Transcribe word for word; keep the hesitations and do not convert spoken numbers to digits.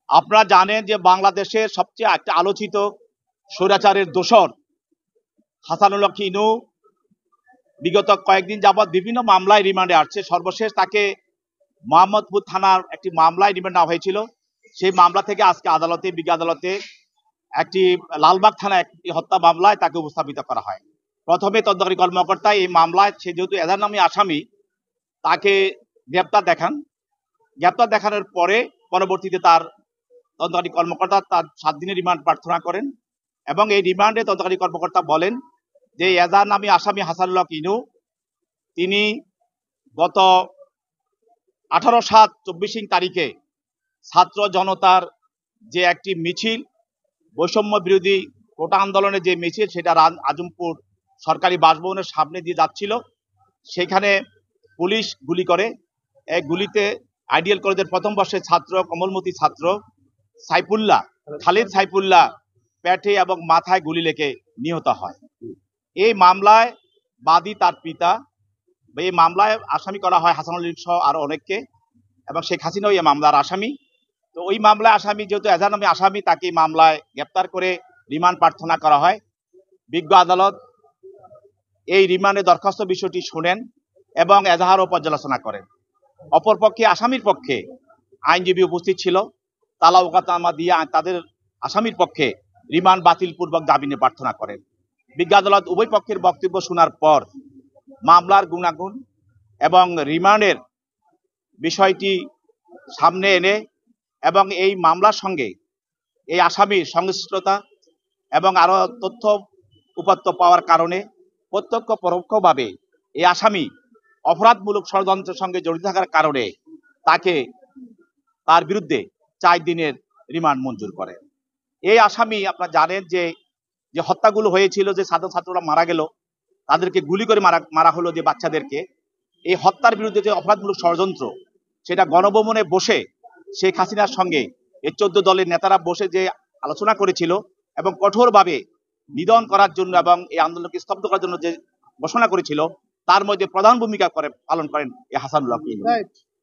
আপনারা জানেন যে বাংলাদেশের সবচেয়ে একটা আলোচিত স্বৈরাচারের দোসর হাসানুল হক ইনু বিগত কয়েকদিন যাবৎ বিভিন্ন মামলায় রিমান্ডে আসছে। সর্বশেষ তাকে মোহাম্মদপুর থানার একটি মামলায় রিমান্ড নেওয়া হয়েছিল। সেই মামলা থেকে আজকে আদালতে বিজ্ঞ আদালতে একটি লালবাগ থানা একটি হত্যা মামলায় তাকে উপস্থাপিত করা হয়। প্রথমে তদন্তকারী কর্মকর্তা এই মামলায় সে যেহেতু এজাহার নামী আসামি তাকে গ্রেপ্তার দেখান। গ্রেপ্তার দেখানোর পরে পরবর্তীতে তার তদন্তকারী কর্মকর্তা তার সাত দিনের রিমান্ড প্রার্থনা করেন এবং এই রিমান্ডে তদন্তকারী কর্মকর্তা বলেন যে এজাহার নামী আসামি হাসানুল হক ইনু তিনি গত আঠারো সাত চব্বিশ তারিখে ছাত্র জনতার যে একটি মিছিল বৈষম্য বিরোধী কোটা আন্দোলনের যে মিছিল সেটা আজমপুর সরকারি বাসভবনের সামনে দিয়ে যাচ্ছিল, সেখানে পুলিশ গুলি করে। এক গুলিতে আইডিয়াল কলেজের প্রথম বর্ষের ছাত্র কমলমতি ছাত্র সাইফুল্লাহ খালিদ সাইফুল্লাহ পেটে এবং মাথায় গুলি লেগে নিহত হয়। এই মামলায় বাদী তার পিতা, এই মামলায় আসামি করা হয় হাসানুল হক সহ আরো অনেককে এবং শেখ হাসিনাও এই মামলার আসামি। তো ওই মামলায় আসামি যেহেতু এজাহার নামী আসামি তাকে মামলায় গ্রেপ্তার করে রিমান্ড প্রার্থনা করা হয়। বিজ্ঞ আদালত এই রিমান্ডে দরখাস্ত বিষয়টি শুনেন এবং এজাহারও পর্যালোচনা করেন। অপরপক্ষে আসামির পক্ষে আইনজীবী উপস্থিত ছিল, তালা ওকাতনামা দিয়ে তাদের আসামির পক্ষে রিমান্ড বাতিল পূর্বক জামিনে প্রার্থনা করেন। বিজ্ঞ আদালত উভয় পক্ষের বক্তব্য শোনার পর মামলার গুণাগুণ এবং রিমান্ডের বিষয়টি সামনে এনে এবং এই মামলার সঙ্গে এই আসামির সংশ্লিষ্টতা এবং আরো তথ্য উপাত্ত পাওয়ার কারণে প্রত্যক্ষ পরোক্ষভাবে এই আসামি অপরাধমূলক ষড়যন্ত্রের সঙ্গে জড়িত থাকার কারণে তাকে তার বিরুদ্ধে চার দিনের রিমান্ড মঞ্জুর করে। এই আসামি আপনারা জানেন যে যে হত্যাগুলো হয়েছিল, যে ছাত্র ছাত্ররা মারা গেল, তাদেরকে গুলি করে মারা মারা হলো যে বাচ্চাদেরকে, এই হত্যার বিরুদ্ধে যে অপরাধমূলক ষড়যন্ত্র সেটা গণভবনে বসে শেখ হাসিনার সঙ্গে এই চোদ্দ দলের নেতারা বসে যে আলোচনা করেছিল এবং কঠোরভাবে নিধন করার জন্য এবং এই আন্দোলনকে স্তব্ধ করার জন্য যে ঘোষণা করেছিল, তার মধ্যে প্রধান ভূমিকা করে পালন করেন এই হাসানুল হক ইনু।